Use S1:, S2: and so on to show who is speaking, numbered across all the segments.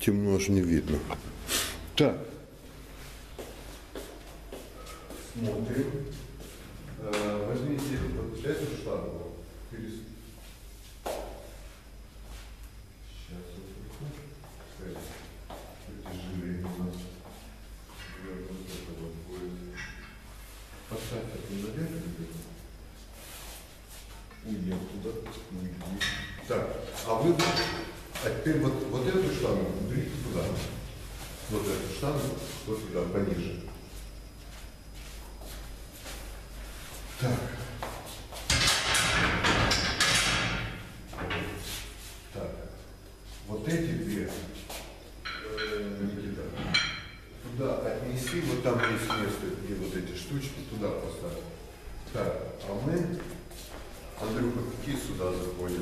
S1: темно, аж не видно. Так. Смотрим. Возьмите вот эту штангу. Сейчас вот притяжение у нас. Поставь это наверх. Уйдем туда. Так, а вы а теперь вот эту штангу уберите туда. Вот эту штангу вот туда, пониже. Так. Так. Вот эти две Никита, туда отнеси, вот там есть место, где вот эти штучки, туда поставь. Так, а мы, Андрюха, какие сюда заходят?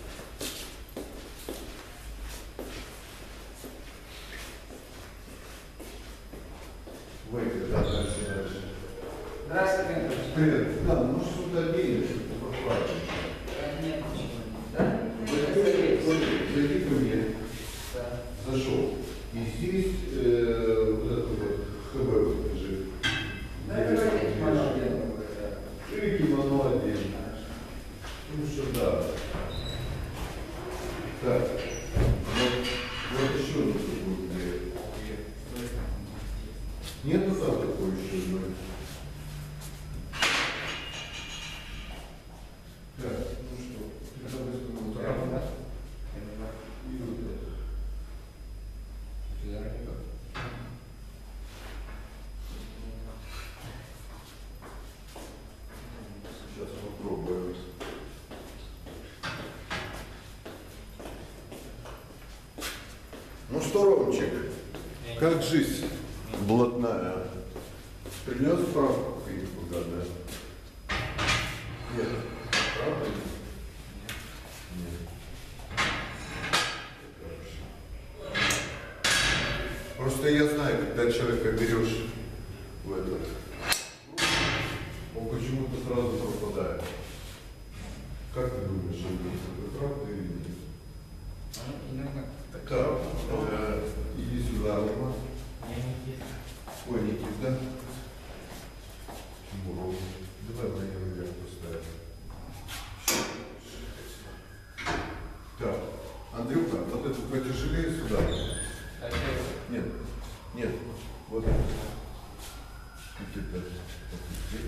S1: Выйдет, да, дальше.
S2: Здравствуйте.
S1: Привет. Да, ну сюда денег, покупать.
S2: Нет, ничего. Да?
S1: Зайди ко мне.
S2: Да.
S1: Зашел. И здесь вот это вот ХБ лежит.
S2: Да, давайте кимоно делаем.
S1: И кимоно отдельно. Ну что, да. Так. Вот еще на другую дверь. Нету там такой еще одной? Так, ну что, тогда возьмем вот так. И вот это. Сейчас попробуем. Ну что, Ромчик, как жизнь блатная? Принес справку какие-то поганые? Нет. Правда? Нет. Просто я знаю, когда человека берешь в этот, он почему-то сразу пропадает. Как ты думаешь, это правда или нет?
S2: Иногда.
S1: Так, иди сюда, Рома. Ой, Никита. Тимуров. Давай манеру вверх поставим. Так, Андрюха, вот эту потяжелее сюда. Нет, нет, вот это. Никита, опусти.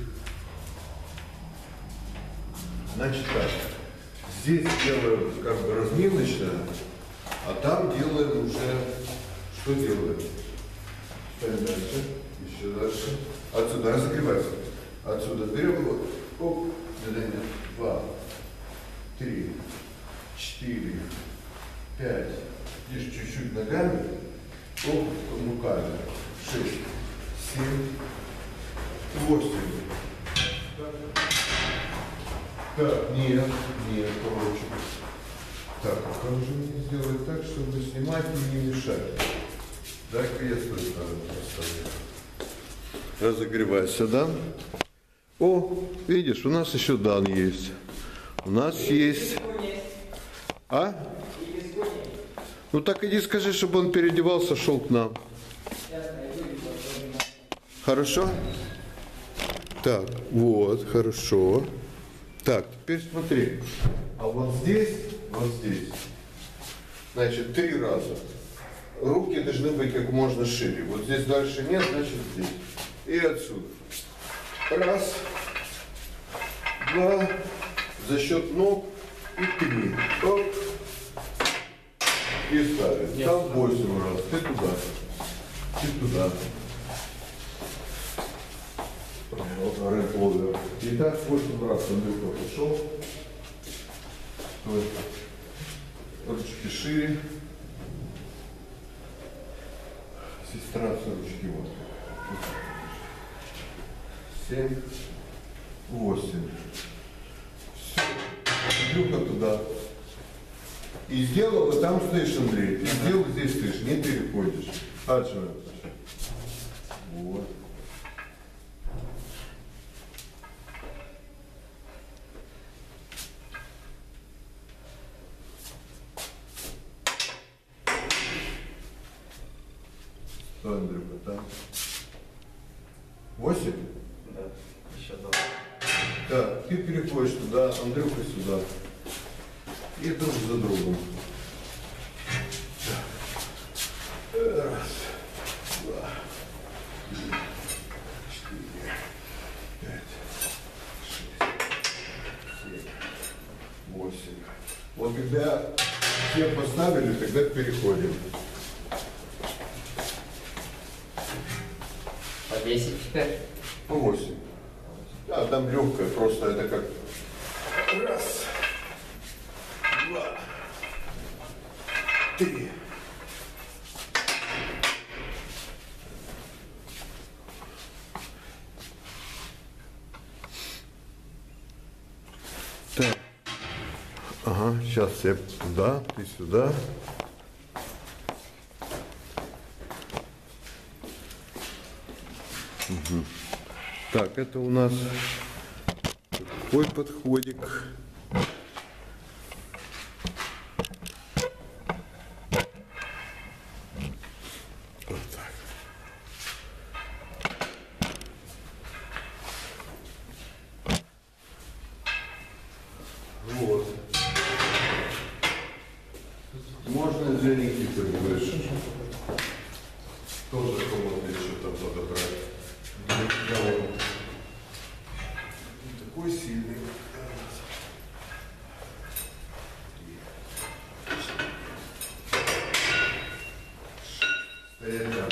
S1: Значит так, здесь делаем как бы разминочное, а там делаем уже, что делаем? Ставим дальше, еще дальше. Отсюда разогревайся. Отсюда берем вот, оп, 2, 3, 4, 5. Здесь чуть-чуть ногами, оп, руками. 6, 7, 8. Так, нет, короче. Так, а как же мне сделать так, чтобы снимать и не мешать? Дай кресло поставить. Разогревайся, да? О, видишь, у нас еще Дан есть. У нас есть. А? Ну так иди скажи, чтобы он переодевался, шел к нам. Хорошо? Так, вот, хорошо. Так, теперь смотри. А вот здесь, значит, 3 раза. Руки должны быть как можно шире. Вот здесь дальше нет, значит здесь. И отсюда. 1, 2, за счет ног и 3. Оп. И ставим. Там 8 раз. Ты туда. Рэп-овер. Итак, 8 раз Андрюха пошел. Стой. Ручки шире. Сестра с ручки вот. 7, 8. Все. Андрюха туда. И сделал, и там стоишь, Андрей. И сделал, здесь стоишь, не переходишь. Отжимаешь. Вот. Что, Андрюха, там? 8?
S2: Да, еще 2.
S1: Так, ты переходишь туда, Андрюха сюда. И друг за другом. Раз, два, три, 4, 5, 6, 7, 8. Вот когда все поставили, тогда переходим.
S2: По 10 теперь.
S1: По 8. Да, там легкая, просто это как раз, два, три. Так. Ага, сейчас я туда, ты сюда. Угу. Так, это у нас такой подходик. Вот так. Вот. Можно для Никиты больше. Тоже кому-то что-то подобрать. Для тебя он такой сильный. Стоять так.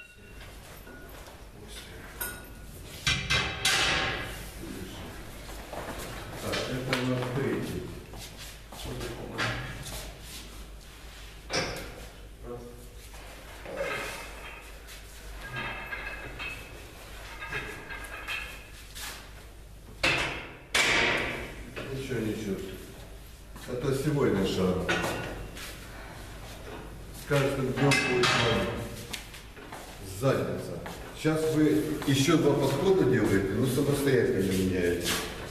S1: 8. Так, это у нас третий. Ничего. Это сегодня шар. С каждым днем будет задница. Сейчас вы еще 2 подхода делаете, но самостоятельно меняете.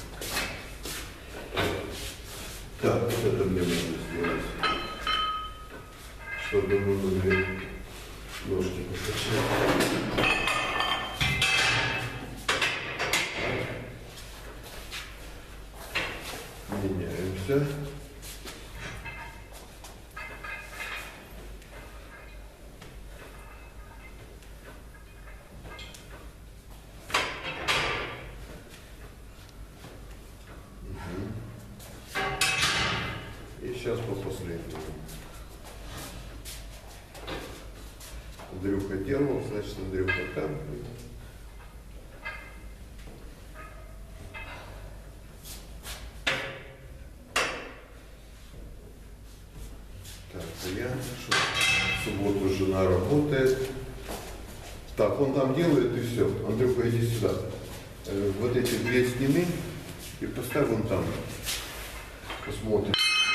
S1: Так, вот это мне нужно сделать. Чтобы мы могли ножки покачать. Меняемся. И сейчас по последнему. Андрюха делал, значит Андрюха там. Так, я что? В субботу жена работает. Так, он там делает и все. Андрюха, иди сюда. Вот эти 2 сними и поставь вон там. Посмотрим.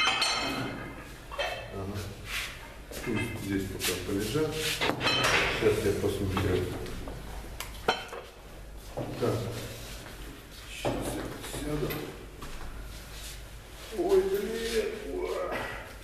S1: Ага. Пусть здесь пока полежат. Сейчас я посмотрю. Так. Сейчас я сяду. Ой, блин. Уа.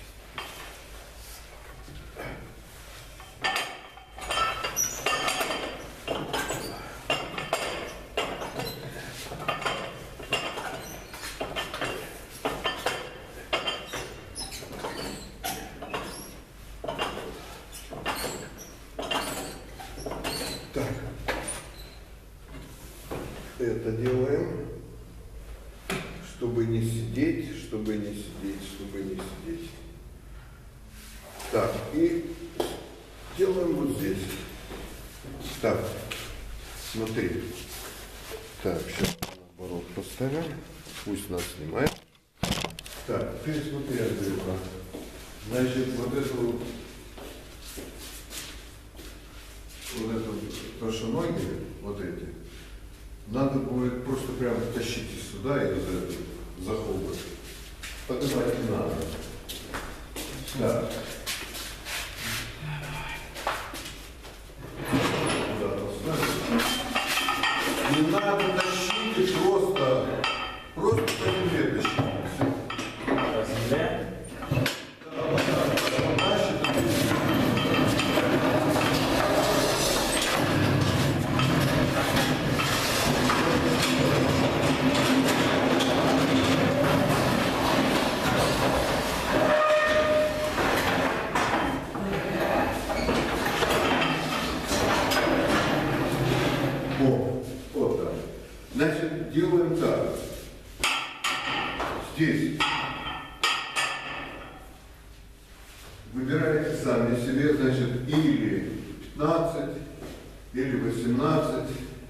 S1: Так, это делаем, чтобы не сидеть, чтобы не сидеть, чтобы не сидеть. Так, и делаем вот здесь. Так, смотри. Так, сейчас наоборот поставим, пусть нас снимает. Так, теперь смотри, Андрюха. Значит, вот это вот это, то, что ноги, вот эти, надо будет просто прям тащить сюда и за хобот. Поднимать не надо. Так. Куда-то ставить. Не надо тащить, просто по земле тащить.
S2: По земле?
S1: Выбираете сами себе, значит, или 15, или 18,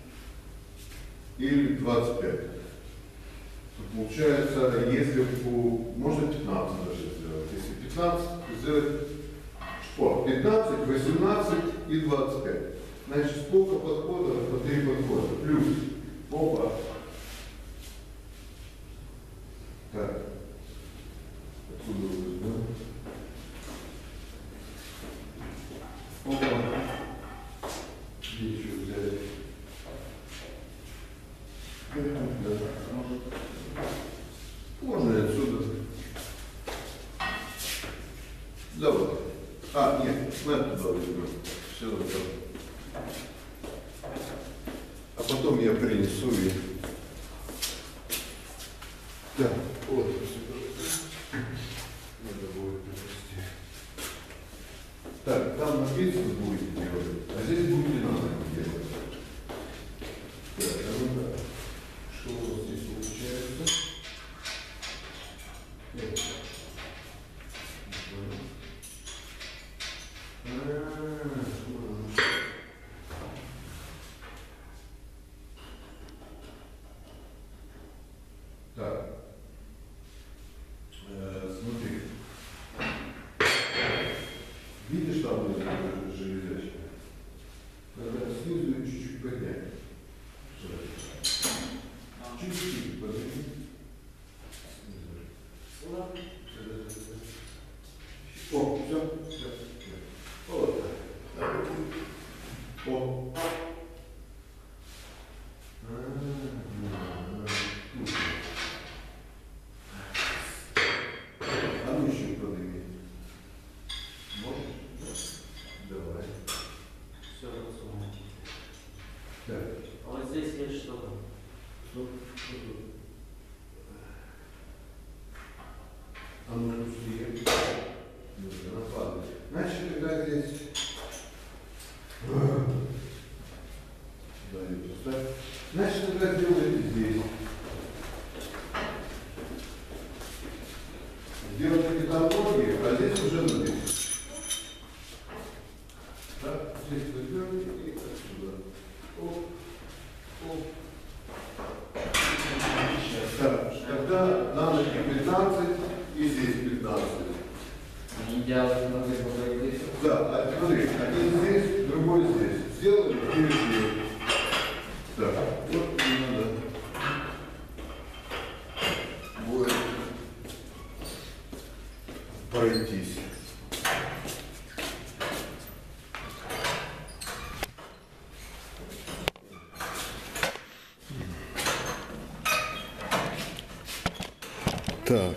S1: или 25. Получается, если можно 15 даже сделать. Если 15, то сделать 15, 18 и 25. Значит, сколько подходов? По 3 подхода. Плюс. Опа. Так. Отсюда возьмем. Опа. Где еще взять? Да. Можно и отсюда. Давай. Нет, мы оттуда возьмем. Все это. А потом я принесу и... Так, вот. Надо будет принести. Так, там написано будете делать, а здесь будет не надо делать. Так, что у нас здесь получается? Так. Смотри. Видишь, там вот эта железячка? Надо снизу ее чуть-чуть поднять. Чуть-чуть поднять. О, все. Вот так. О. А ну еще подними. Можешь? Давай.
S2: Все разумно.
S1: Так.
S2: А вот здесь есть что-то.
S1: Что тут? А ну пустые. Она падает. Значит, когда здесь... Значит, когда делаете здесь. Делаете там ноги, а здесь уже ноги. Так, здесь возьмете и отсюда. Оп, оп. Так, тогда на ноги 15 и здесь 15.
S2: Не делать ноги по здесь.
S1: Да, смотри, один здесь, другой здесь. Сделали и решили. Так, вот не надо. Будет пройтись. Так.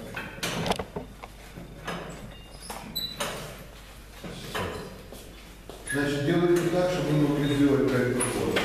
S1: Значит, делайте так, чтобы мы могли сделать 5 подходов.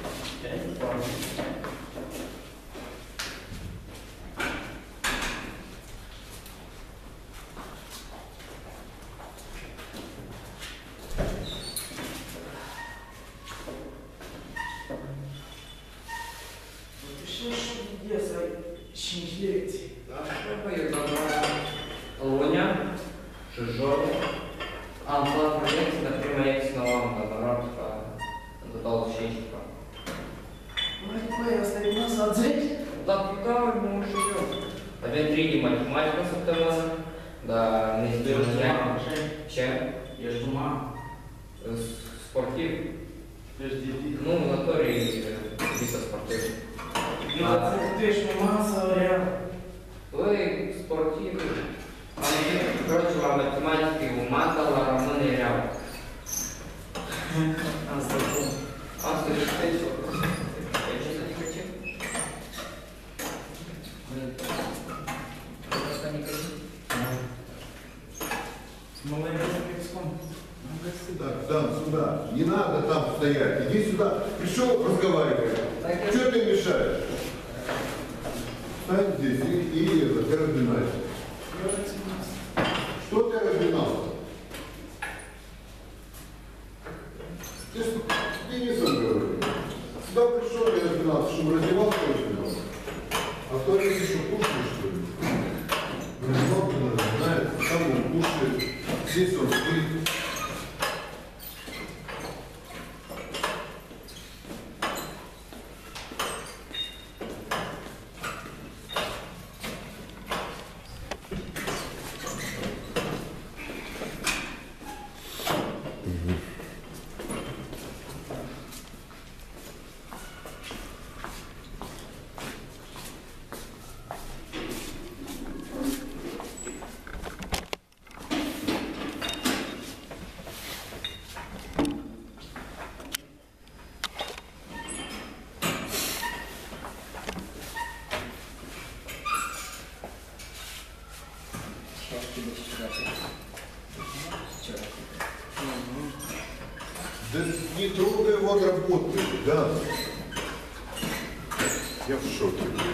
S2: Луня, Чужой, Антон проект, например, X нового народа, додал щечка.
S3: Ой, оставим назад здесь.
S2: Да, куда мы уже идем? Опять 3D математика с автомата, да, неизбежно. Чем?
S3: Я ж дома.
S2: Спортив. Ну, в натуре чисто спортив.
S3: Ты ж масса вариантов.
S2: Вы спортив. Короче, вам математики уматала равно нереально. А что ты встретил? Я честно не хочу. Просто не хочу.
S3: С молодым песком.
S1: Так, Dan, сюда. Не надо там стоять. Иди сюда. Пришел разговаривать. Что ты мешаешь? Стань здесь и ты разминаешься. Что ты разминался? Ты не сам говоришь. Сюда пришел, я разминался, чтобы раздевался, разминался. А кто это еще кушает, что ли? Раздевался, знает, там он кушает. Здесь он спит. Да не трогай его, работает, да. Я в шоке, блин.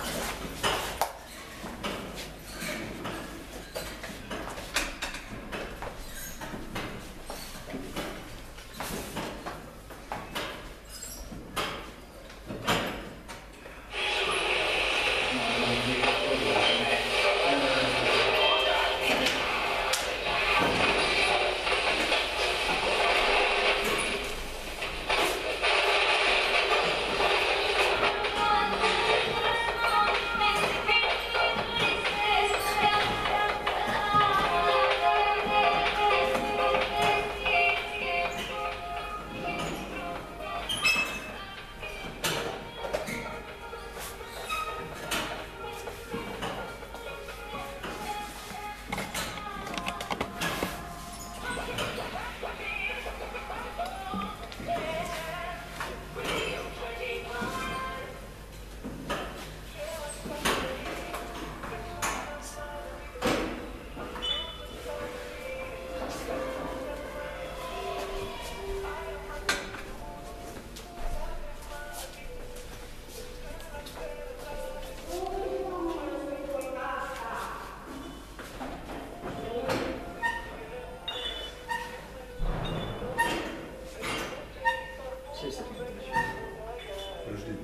S1: Подожди,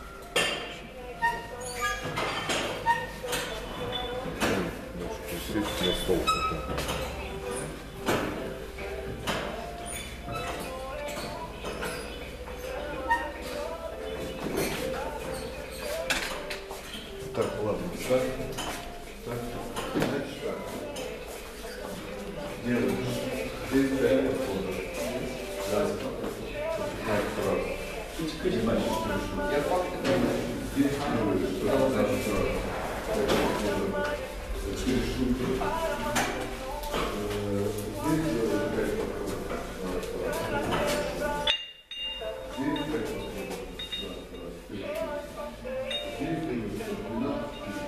S1: сесть на стол. Так, ладно, так, значит так. Делаешь. Здесь 5 подходов. Раз, 15 раз.
S2: Я факт
S1: Здесь делаешь. Раз, раз. 4 штуки. Здесь делаешь 5 подходов. Здесь 5 подходов. Здесь делаешь 12.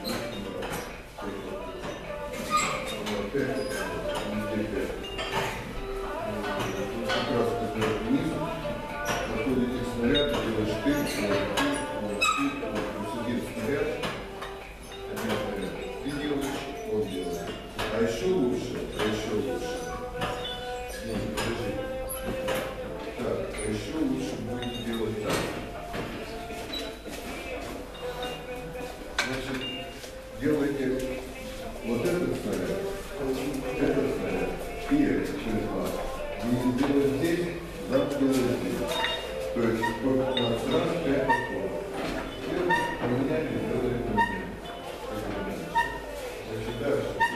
S1: Как раз вниз, находите снаряд, делаешь штырь, сидит снаряд, ты делаешь, он делает. А еще лучше. Нет, подожди. Так, а еще лучше будет делать так. Значит, делайте вот этот снаряд, и этот через вас. Не делать здесь, завтра делать здесь. То есть по 15 раз 5 подходов. И поменяли, делали поменяли. Значит, дальше.